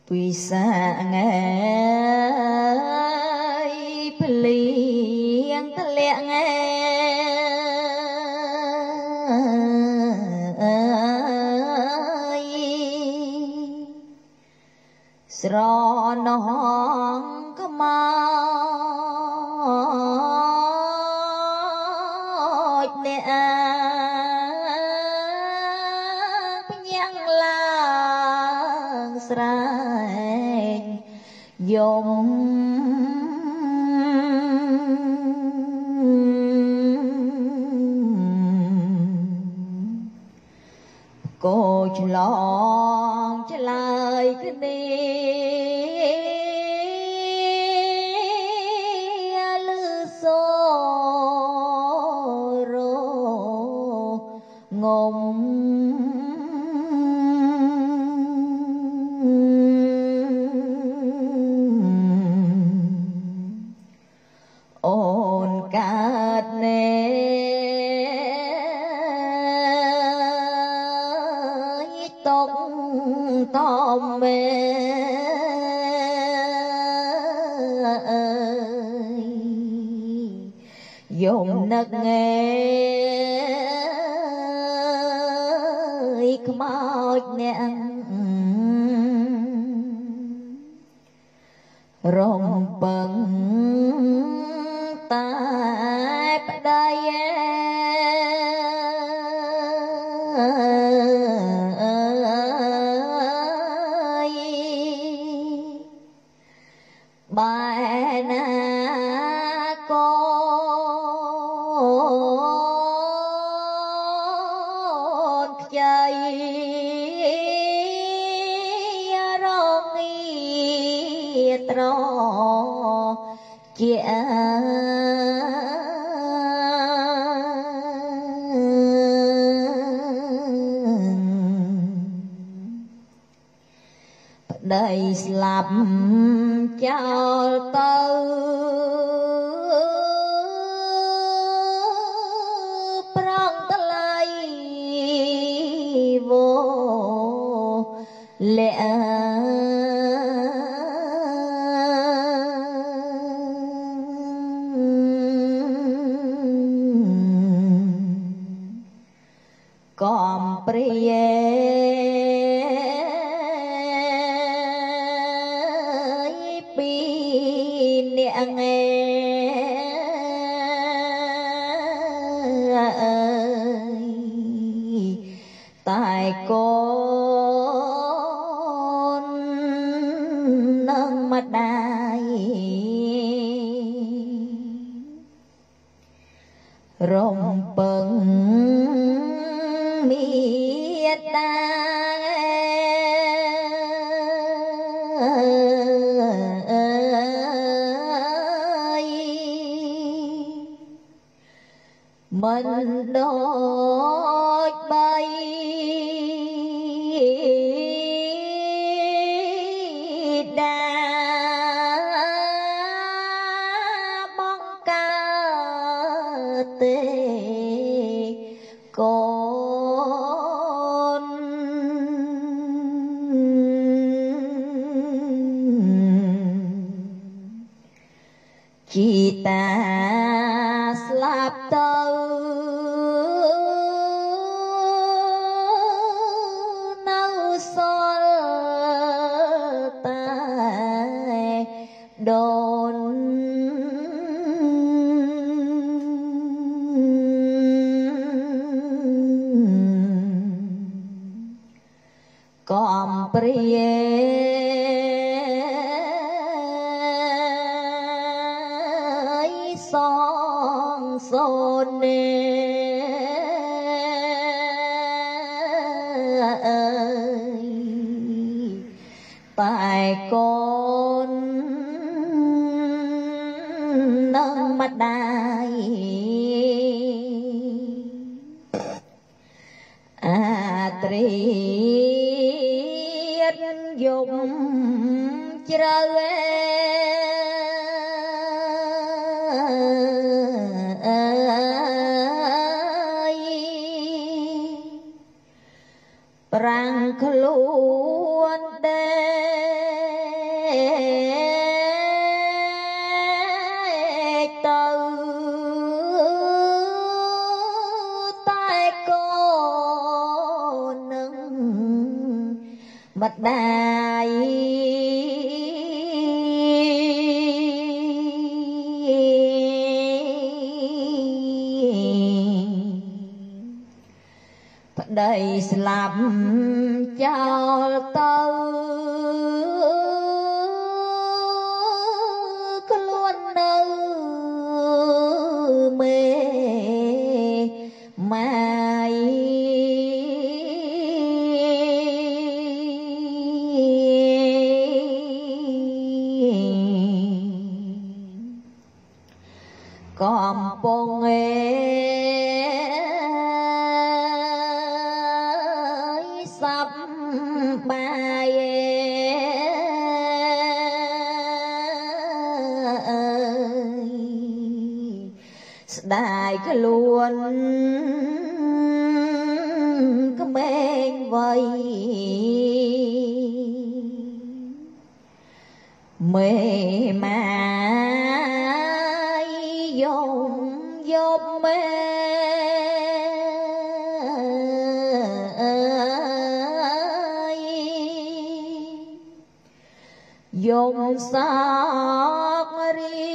bisa ngai beli yang telek ngai seronong kemauj ne penyang lang sreng yom cô lòng trở lại cái đi lư xô rô ngồm ôn cát nê tóc tòm mê dùng nấc nghe khmauj nẹng rồng bần tai đây bài na con chơi rong tro chia đời slap chào tơ prang talai vô lệ còn priye tại con nâng mặt đài rồng bừng miệt mình đôi bay đà bóng ca tê con chỉ ta slap tơ nâu sol tai đồn còn priye song son nê tại con nâng mặt đài triết dùng chơi prang ខ្លួនដេកទៅតែកូននឹងម្ដាយប្តីស្លាប់ចោលទៅខ្លួននៅមេម៉ាយកំពុងសប្បាយស្ដាយខ្លួនក្មេងវ័យមេម៉ាយយប់មេយំសោករៀ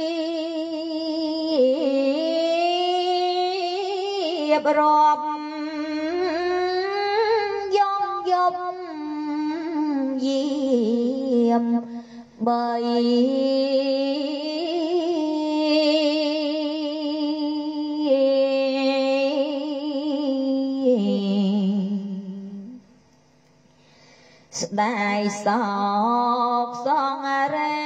បរាប់យំយាមបីស្ដាយសោកសងរែ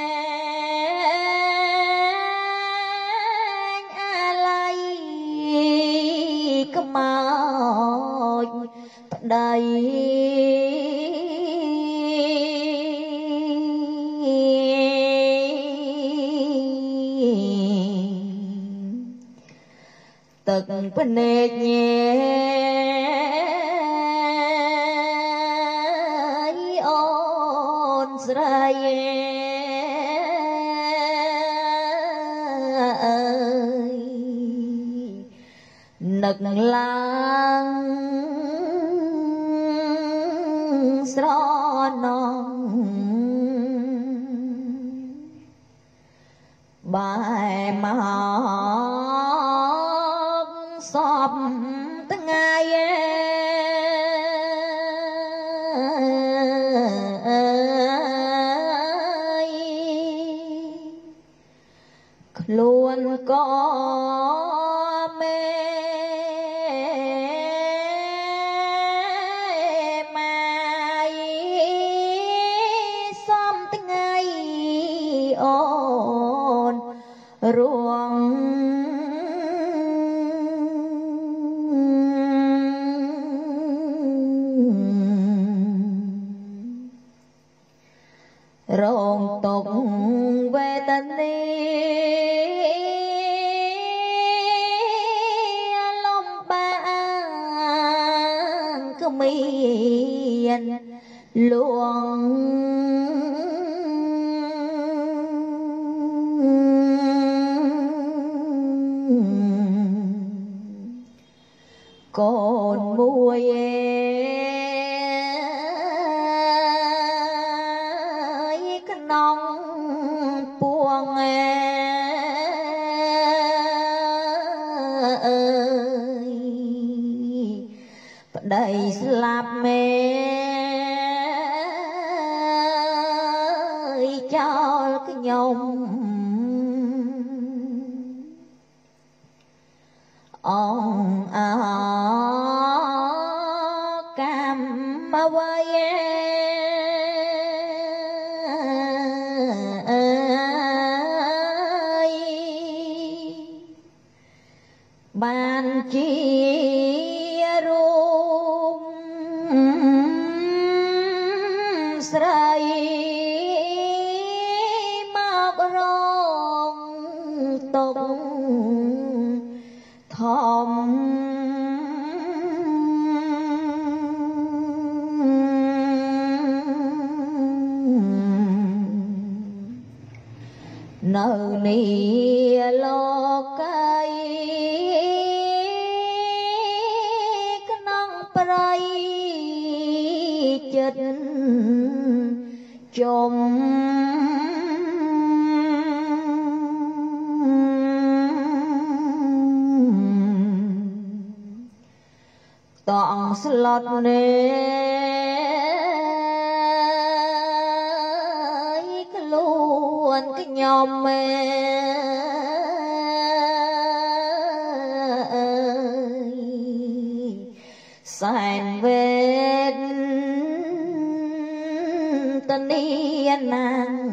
ងអាល័យខ្មោចប្តីទឹកភ្នែកញែស្រីនឹកឡើងស្រណងបែមកសពថ្ងៃខ្លួនក៏មេម៉ាយសំថ្ងៃអូនរួងរងទុក្ខវេទនាមានលួងកូនមួយក្នុងពួងប្តីស្លាប់មេចោលខ្ញុំអងអកម្មអ្វីបានជារួមស្រីមករងទុកធំ nơi ni lo cây cái nắng prai chết chôm tọng slot nê cái luôn cái nhom mê sàn về tân đi nàng